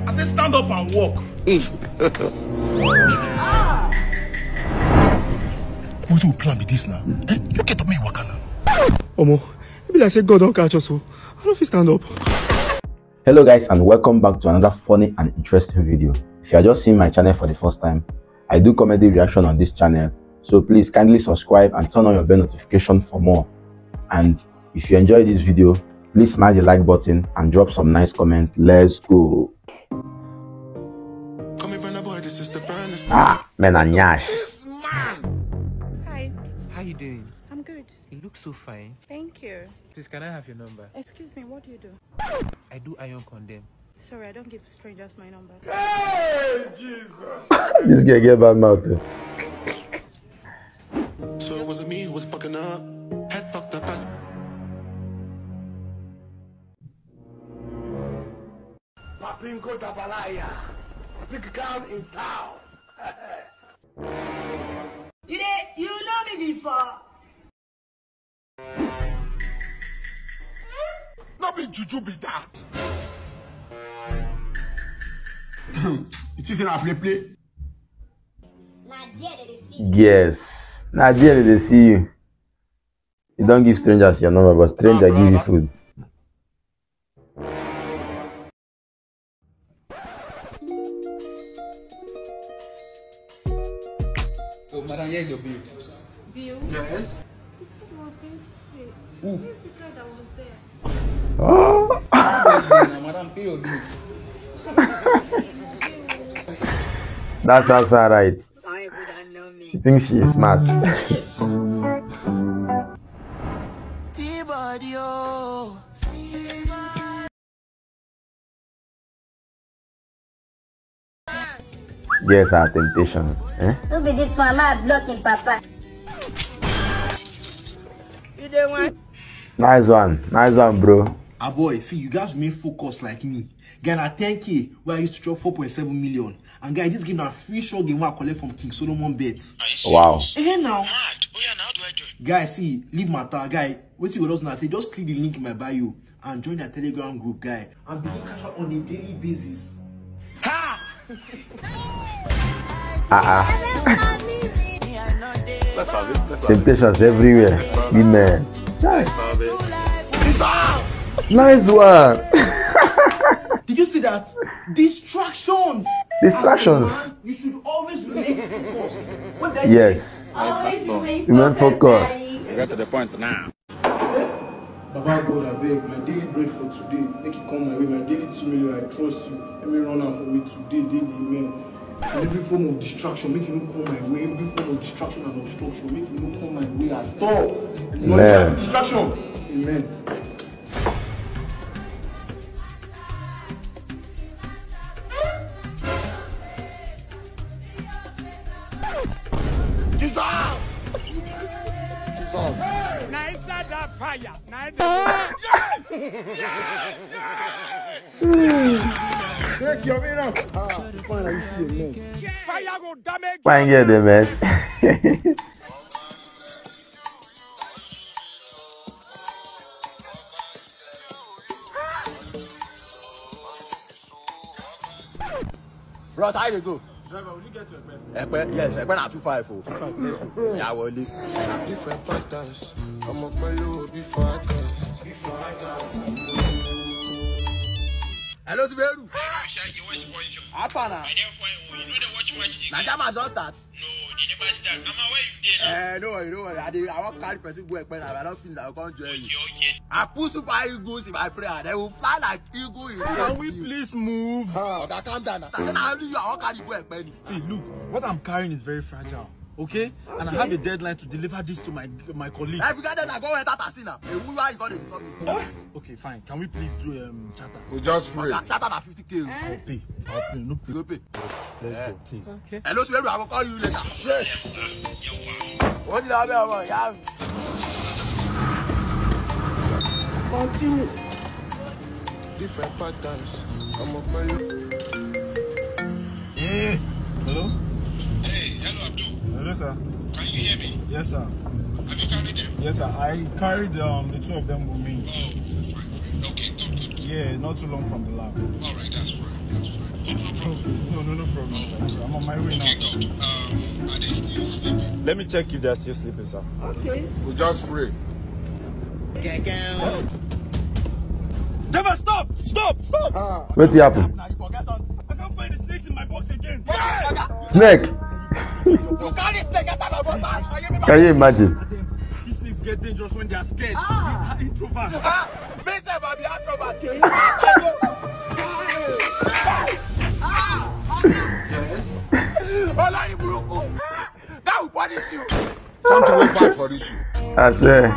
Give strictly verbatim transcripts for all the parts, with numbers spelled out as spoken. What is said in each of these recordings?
I said stand up and walk. What do you plan with this now? Eh? You get up me walk now. Omo, it be like say God don't catch us. So I don't feel stand up. Hello guys, and welcome back to another funny and interesting video. If you are just seeing my channel for the first time, I do comedy reaction on this channel, so please kindly subscribe and turn on your bell notification for more. And if you enjoy this video, please smash the like button and drop some nice comment. Let's go. Ah, man and Yash. Hi. How you doing? I'm good. You look so fine. Thank you. Please, can I have your number? Excuse me, what do you do? I do iron condemn. Sorry, I don't give strangers my number. Hey, Jesus. This guy get bad mouth. So it wasn't me who was fucking up. Head fucked up. Ass. Papinko Tabalaya. Big crowd in town. You did, you know me before. Not be juju be that. It is in a play play. Yes. Now there they see you. You don't give strangers your number, but stranger give you food. So, madam, here's your bill. Bill? Yes? This one was going to pay. Who? Where's the guy that was there? Oh. Now, madam, pay your bill. That's also right. Sorry, but I know me. You think she is smart? Yes, our temptations. Eh? Who be this one? I'm blocking Papa. You don't want? Nice one. Nice one, bro. Ah boy, see, you guys remain focused like me. Get a ten K where I used to drop four point seven million. And guy, this game a free show game where I collect from King Solomon Bet. Wow. Eh now. Mad. Oh yeah, now how do I join? Guy, see, leave my tag, guy. Wait you go now say just click the link in my bio and join the Telegram group, guy. And begin cash out on a daily basis. Ha! Ah, uh Let's have it. Let's temptations everywhere. Women. Nice. It's Nice one. Did you see that? Distractions. Distractions. As a man, you should always remain focused. What did I Yes. Always remain Remain focused. focused. get to the point now. Baba God, I beg, my daily bread for today. Make it come my way, my daily two million, I trust you. Let me run out for me today, daily, man. And every form of distraction, make it not come my way. Every form of distraction and obstruction, make it not come my way at all. No Man. distraction. Amen. Jesus! Jesus. Now inside that fire. Now Take your mirror. Ah, fine, I see the mess. fire go damage. Why ain't get the mess? Bros, how you go? Driver, will you get to Ekpe, yes, Ekpe na two five oh. two five, let's go. Yeah, wọlé. Different patterns. I'm a bello before I cast. Before I cast. Hello, Siberu. Hello, Shaggy. What's going on? Apa na? I don't find you. You know they watch watch again. Na jama don start. No, they never start. I'm aware you did. Eh, no worry, no worry. I dey, I wan carry person go Ekpe na. I don feel like I come join you. Okay, okay. I put super eagles in my prayer. They will fly like eagle in Can we please move? Okay, calm down now. Say na only you I wan carry go Ekpe ni. See, look, what I'm carrying is very fragile. Okay? And I have a deadline to deliver this to my my colleagues. If you get them, I go enter taxi now. The woman you got to disturb me. Okay, fine. Can we please do um chatter? We just free. Okay, shut up na fifty K. I'll pay. I'll pay. No You pay. go pay. Let's go, please. Okay. Hello, Siberu. I will call you later. What did I do about yeah? Continue. Different patterns. I'm a bello. Hello? Hey, hello, Abdul. Hello, sir. Can you hear me? Yes, sir. Have you carried them? Yes, sir. I carried um the two of them with me. Oh, fine, fine. Okay, good, good, good. Yeah, not too long from the lab. All right, that's fine, that's fine. no problem, sir. I'm on my way now. Sir. Um, are they still sleeping? Let me check if they're still sleeping, sir. Okay. We'll just pray. Never stop! Stop! Stop! Ah. What's happened? Now you forget something. I can't find the snakes in my box again. Snake! You carry snake out of my box. Can you imagine? These snakes get dangerous when they are scared. Ah. Introverts. Ah! Me say I be acrobat. Yes. Olari Buruku. That will punish you. Come to wait back for this shit. I say.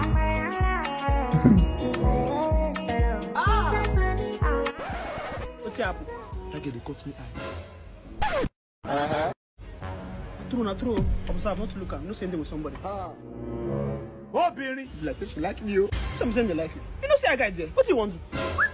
What's happening? That girl, they cut me eye. Uh-huh. True, not true. Observe, not to look at. No saying they with somebody. Ah. Oh, Berry. Like, she like me, yo. Some saying they like you. You know, say I got there. What do you want to?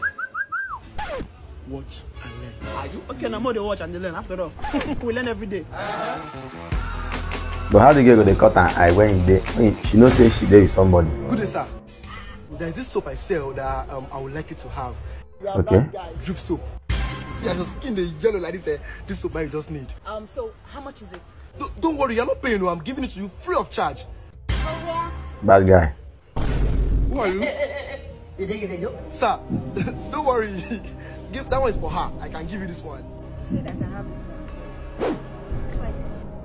Watch and learn. Are you? Okay, now more they watch and they learn. After all, we learn every day. But how the girl go they cut her eye when they when she know say she there with somebody? Good day, sir. There's this soap I sell that um, I would like you to have. Okay. Drip soap. See, I just skin the yellow like this. Uh, this soap I just need. Um, so how much is it? Don't, don't worry, you're not paying. No, I'm giving it to you free of charge. Bad guy. Who are you? You think it's a joke? Sir, don't worry. Give that one is for her. I can give you this one. Say that I have this one. It's fine.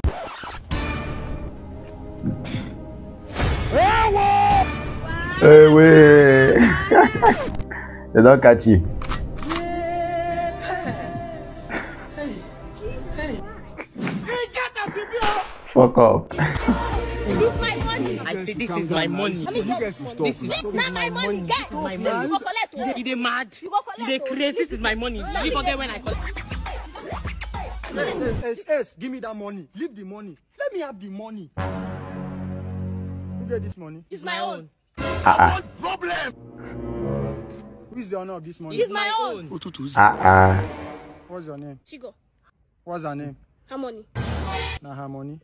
Hey, wait. They don't catch you. Fuck up. This is my money. I say this is my money. This is not my money. Get my You money. go collect. oh. You dey mad. You go collect. You dey oh. crazy. This is my money. No, You no, forget no. when I collect. Yes, yes, give me that money. Leave the money. Let me have the money. Who get this money? It's my own. Uh-uh. Problem! Who is the owner of this money? It's my own. Uh-uh. What's your name? Chigo. What's her name? Harmony. Nah, Harmony.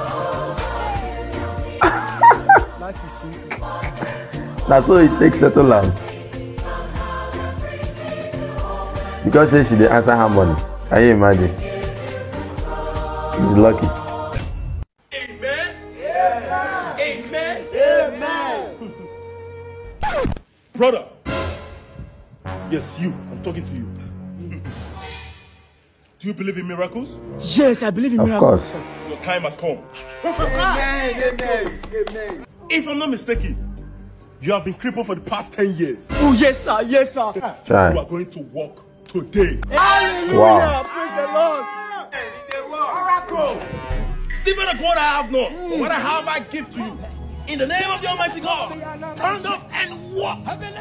Life is simple. That's so it takes settle down. Because say she dey answer her money. Can you imagine? He's lucky. Amen. Yeah. Amen. Amen. Brother. Yes, you. I'm talking to you. Do you believe in miracles? Yes, I believe in Of miracles. course. Your time has come. Amen. Amen. Amen. If I'm not mistaken, you have been crippled for the past ten years. Oh, yes, sir. Yes, sir. Try. You are going to walk today. Hallelujah. Wow. Praise the Lord. Oracle. See what God I have not. But what I have, I give to you. In the name of the Almighty God, stand up and walk.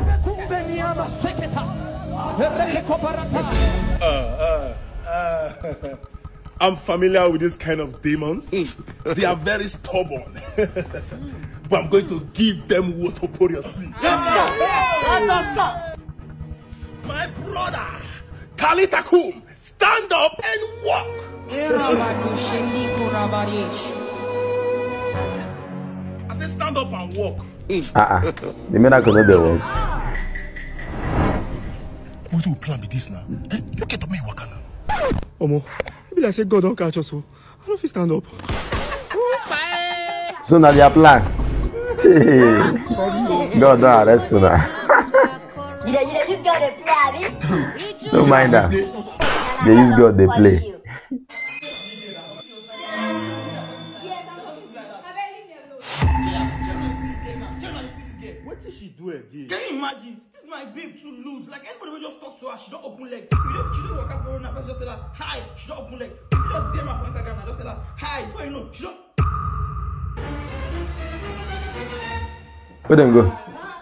Uh, uh, uh, I'm familiar with this kind of demons. They are very stubborn. But I'm going to give them water for your sleep. Yes, sir. Yes, sir. My brother, Kalitakum, stand up and walk. I said stand up and walk. Uh-uh. The miracle no dey work. What do you plan with this now? Eh? You get up me walk now. Omo, maybe like say God don't catch us. So I don't feel stand up. So now their plan. Chee. God don't arrest you now. You know, you know, you got to play, abi? Don't mind them. They use God, they play. What did she do again? Can you imagine? This is my babe too loose. Like anybody will just talk to her, she don't open leg. You just, she just walk out for her now, just tell her hi. She don't open leg. You just D M her for Instagram and just tell her hi. Before you know, she don't. Where them go?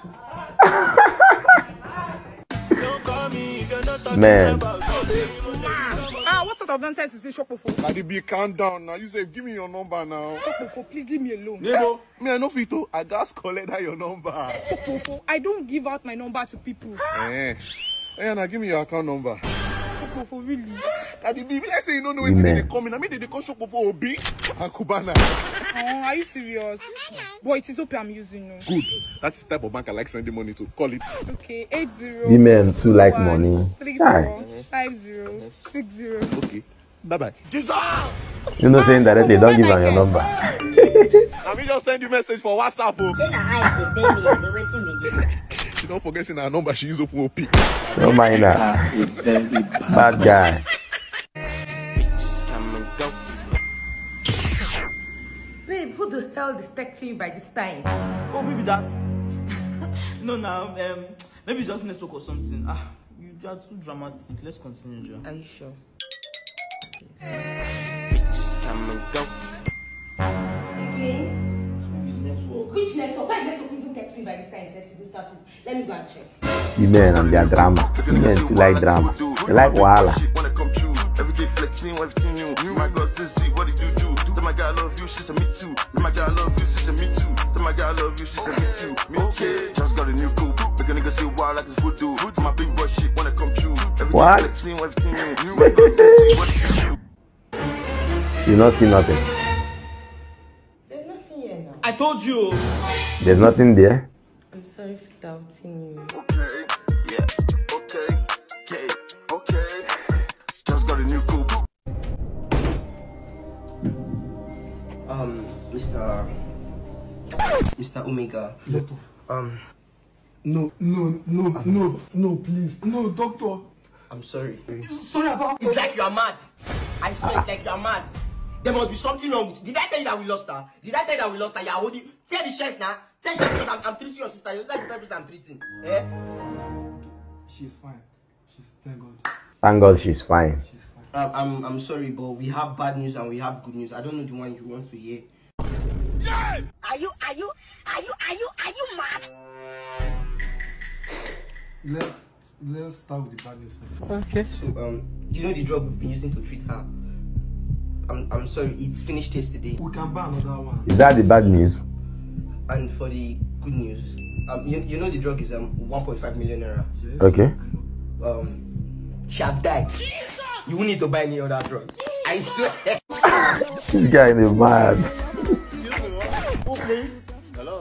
Man. Ah, what sort of nonsense is this shop for? Daddy B, calm down now. You say, give me your number now. Shopofo, please leave me alone. Neighbor, me, I know Fito. I just collect that your number. Shopofo, I don't give out my number to people. Eh. Hey, now give me your account number. Shopofo, really? Daddy B, let's say you don't know what they come in. I mean, they call shop for Obi and Kubana. Oh, are you serious? Boy, it is okay I'm using no. Good. That's the type of bank I like sending money to. Call it. Okay, eight zero. Women too like money. Three Aye. four five zero six zero. Okay. Bye-bye. Jesus! You know, saying directly, don't give her your number. Let me just send you message for WhatsApp. Oh. She don't forget in her number, she is open O P. Don't mind her. Bad guy. Babe, who the hell is texting you by this time? Oh, maybe that. No, now, um, maybe just network or something. Ah, you are too dramatic. Let's continue, Joe. Are you sure? Again? It's network. Which network? Why is network even texting by this time? Except to start with. Let me go and check. The men and their drama. The men too like drama. They like wahala. Everything flexing, everything new. My God, this is what did you do? Tell my guy I love you, she said me too. Tell my guy I love you, she said me too. Tell my guy I love you, she said me too. Me okay, just got a new coupe. Make a nigga say wild like it's voodoo. My big boy shit wanna come true. Everything what? flexing, everything new. My God, this is what did you do? You not see nothing. There's nothing here now. I told you. There's nothing there. I'm sorry for doubting you. Okay, yeah, okay, okay, okay. Just got a new coupe. Um, Mister Mister Omega. Doctor. Um. No, no, no, no, no, please. No, doctor. I'm sorry. Sorry about. It's like you are mad. I swear, it's like you are mad. There must be something wrong with you. Did I tell you that we lost her? Did I tell you that we lost her? You are holding. Tell the shirt now. Tell the shirt I'm, I'm treating your sister. You're like the person I'm treating. Eh? She's fine. She's thank God. Thank God she's fine. She's fine. Um, I'm I'm sorry, but we have bad news and we have good news. I don't know the one you want to hear. Yeah! Are you are you are you are you are you mad? Let's let's start with the bad news first. Okay. So um, you know the drug we've been using to treat her. I'm I'm sorry, it's finished yesterday. We can buy another one. Is that the bad news? And for the good news, um, you, you know the drug is um one point five million naira. Yes, okay. Um, she have died. Jesus! You won't need to buy any other drugs. I swear. This guy is mad. Who please? Hello.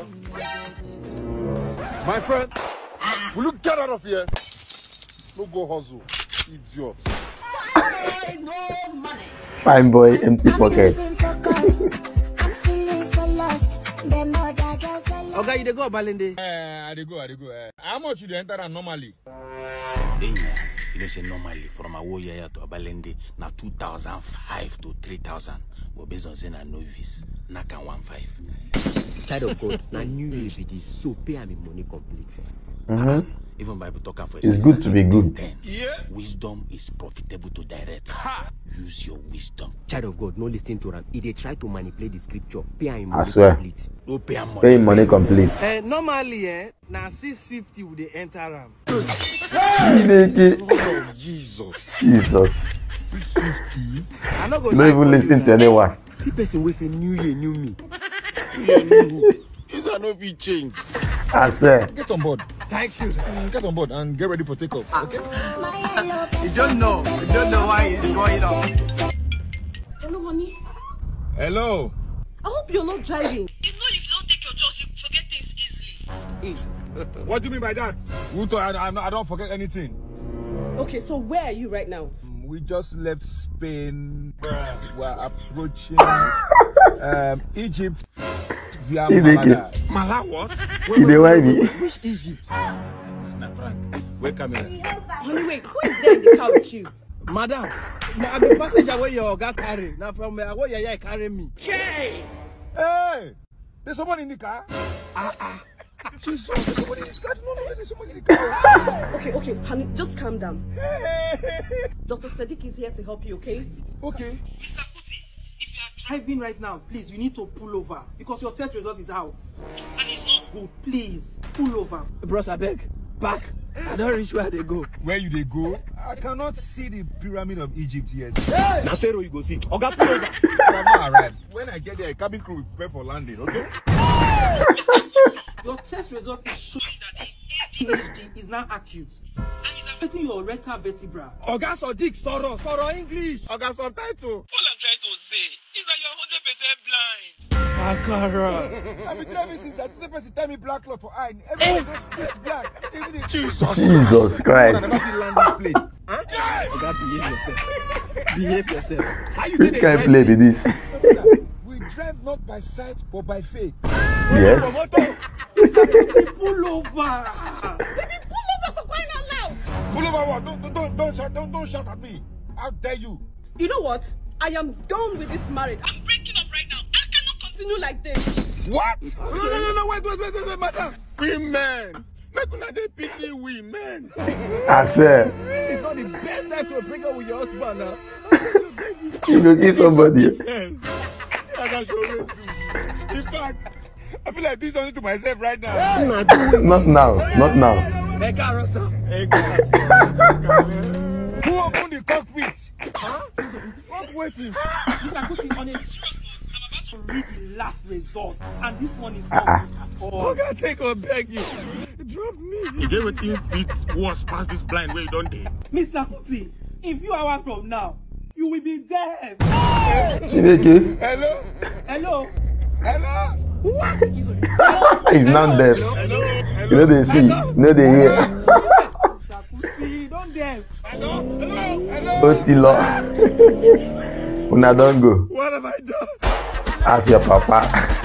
My friend, will you get out of here? No go hustle, idiot. No money. Fine boy, empty pockets. Okay, you dey go Balende. Eh, I dey go, I dey go. Eh. How much you dey enter and normally? Then yeah, you know say normally from Awoyaya to Abalende na two thousand five to three thousand. But based on saying a novice, na can one five. Child of God, na new year be this, so pay am money complete. Mm-hmm. Even Bible talking for it's good to be good. Yeah. Wisdom is profitable to direct. Ha! Use your wisdom. Child of God, no listen to him. If they try to manipulate the scripture, pay him I money swear. complete. Oh, pay him money. Pay money complete. Uh, normally, eh, now six fifty would they enter am. Oh, Jesus. Jesus. six fifty. I'm not You don't even listen to anyone. See person wey say new year, new me. Yeah, new. This are no fit change. I swear. Get on board. Thank you. Mm, get on board and get ready for takeoff. Okay. You don't know. You don't know why it's going on. Hello, honey. Hello. I hope you're not driving. You know if you don't take your drugs, you forget things easily. What do you mean by that? Who thought I, I, I don't forget anything? Okay, so where are you right now? We just left Spain. We're approaching um, Egypt via Malaga. Malaga what? Wait, wait, wait, wait. Which Egypt? Nah, Frank. Wait, come here. Honey, wait, who is there in the car with you? Madam, I'm the passenger where your guy carry. Now from where where you carry me. Hey! Hey! There's someone in the car? Ah ah. Jesus, there's someone in this car. No, no, there's someone in the car. Okay, okay, honey, just calm down. Doctor Sadiq is here to help you, okay? Okay. Mister Kuti, if you are driving right now, please, you need to pull over because your test result is out. And it's not good. Please, pull over. Bros, I beg. Back. I don't reach where they go. Where you they go? I cannot see the pyramid of Egypt yet. Hey! Now, Pharaoh, you go see. Oga, pull over. I'm not arrived. When I get there, cabin crew will prepare for landing, okay? Mister Kuti, your test result is showing that the A D H D is now acute. And it's affecting your rectal vertebra. Oga Sadiq, sorrow, sorrow English. Oga subtitle. All I'm trying to say is that you're one hundred percent blind. Akara. I've been driving since I think person tell me black cloth for eye. Everyone goes straight black. Jesus, Jesus Christ. I never land this plane. Huh? You gotta behave yourself. Behave yourself. How you Which kind of play be this? We drive not by sight but by faith. Yes. Mister Kuti, pull over. Baby, pull over for crying out loud. Pull over what? Don't, don't, don't, don't, shout, don't, don't shout at me. How dare you? You know what? I am done with this marriage. I'm breaking up right now. I cannot continue like this. What? No, no, no, no, wait, wait, wait, wait, wait, madam. Women. Make una dey pity women. I said. This is not the best time to break up with your husband now. You go kill somebody. Yes. I can show you. In fact, I feel like this only to myself right now. Hey. Not now. Not now. Hey, Carousel. Hey, who opened the cockpit? Huh? What waiting? Mister Kuti, on a serious note, I'm about to read the last result, and this one is not uh-uh. good at all. Okay, take or beg you. Drop me. You get what you fit worse past this blind way, don't they? Mister Kuti, in few hours from now, you will be dead. Chineke. Hello? Hello? Hello? What? He's not deaf. Hello? Hello? You know they see. You know they hear. Mister Kuti, don't deaf. Hello? Hello? Hello? Otilo. Una don't go. What have I done? Ask your papa.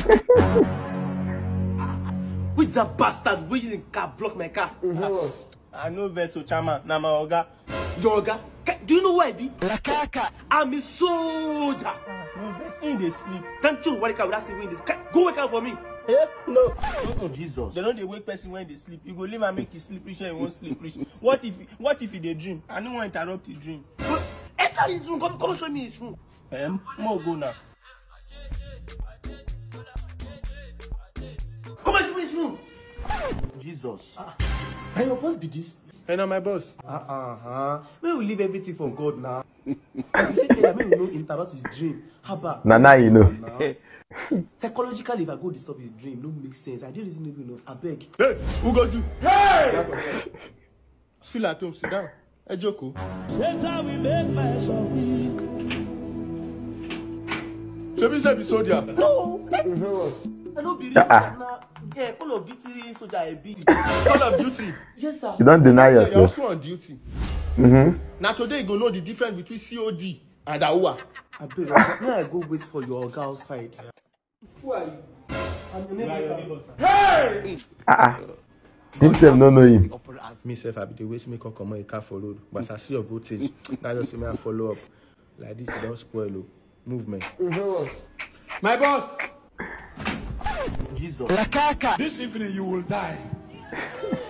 Who is that bastard waiting in car block my car? Mm-hmm. I know Veso Chama, Nama Oga. Your Oga? Do you know who I be? I'm a soldier. No, Veso in the sleep. Can't you wake up without sleeping in this? Go wake up for me. Eh? No. Oh, Jesus. They don't they wake person when they sleep. You go leave and make you sleep rich and you won't sleep rich. What if what if they dream? I don't want to interrupt his dream. Enter his room. Come, come show me his room. Um, more go now. Come and show me his room. Jesus. Ah. Can your boss be this? Hey, now my boss. Uh-uh. When we leave everything for God now. You say that we will not interrupt his dream. How about? Nah, nah, you know. Psychologically, if I go disturb his dream, no make sense. I didn't reason enough. I beg. Hey, who goes you? Hey! Feel at home, sit down. Hey, Joko. Later we make mess of me. Should we say be soldier? No. I don't believe that now. Yeah, Call of Duty soldier I be. Call of Duty? Yes, sir. You don't deny yourself. You're also on duty. Mm-hmm. Now today you go know the difference between C O D and A U A. I beg. Now I go wait for your guy outside. Who are you? I'm your neighbor. Hey! Ah, uh-uh. Himself no know him. Me self I be the waste make come on a car for road, but I see your voltage. Now just see me I follow up. Like this, you don't spoil movement. Mm-hmm. My boss. Jesus. This evening you will die.